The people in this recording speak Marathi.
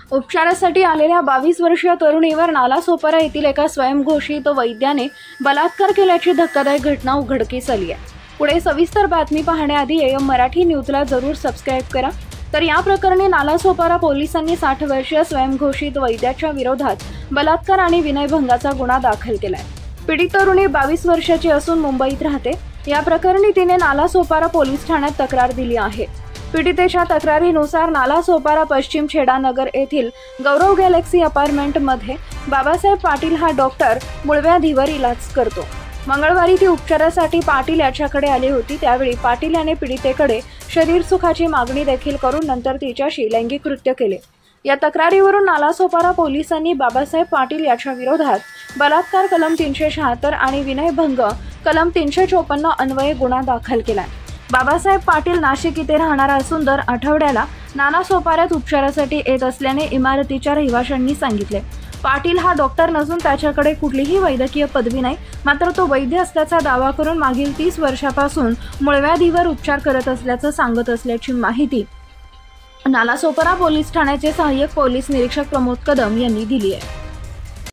उपचारासाठी आलेल्या 22 वर्षीय तरुणीवर नालासोपारा येथील एका स्वयंघोषित वैद्याने बलात्कार केल्याची धक्कादायक घटना उघडकीस आली आहे। पुढे सविस्तर बातमी पाहण्याआधी AM मराठी न्यूजला जरूर सबस्क्राइब करा। तर या प्रकरणी नालासोपारा पोलिसांनी 60 वर्षीय स्वयंघोषित वैद्याच्या विरोधात बलात्कार आणि विनयभंगाचा गुन्हा दाखल केलाय। पीडित तरुणी 22 वर्षाची असून मुंबईत राहते। या प्रकरणी तिने नालासोपारा पोलीस ठाण्यात तक्रार दिली आहे। पीडितेच्या तक्रारीनुसार नालासोपारा पश्चिम छेडानगर येथील गौरव गॅलेक्सी अपार्टमेंट मध्ये बाबासाहेब पाटील हा डॉक्टर मूळव्याधीवर इलाज करतो। मंगळवारी ती उपचारासाठी पाटील याच्याकडे आली होती। त्यावेळी पाटील याने पीडितेकडे शरीर सुखाची मागणी देखील करून नंतर तिच्याशी लैंगिक कृत्य केले। या तक्रारीवरून नालासोपारा पोलिसांनी बाबासाहेब पाटील याच्या विरोधात बलात्कार कलम 376 आणि विनयभंग कलम 354 अन्वये गुन्हा दाखल केलाय। बाबासाहेब पाटील नाशिक येथे राहणारा असून दर आठवड्याला नालासोपाऱ्यात उपचारासाठी येत असल्याने इमारतीच्या रहिवाशांनी सांगितले। पाटील हा डॉक्टर नसून त्याच्याकडे कुठलीही वैद्यकीय पदवी नाही, मात्र तो वैद्य असल्याचा दावा करून मागील 30 वर्षापासून मूळव्याधीवर उपचार करत असल्याचं सांगत असल्याची माहिती नालासोपारा पोलीस ठाण्याचे सहाय्यक पोलीस निरीक्षक प्रमोद कदम यांनी दिली आहे।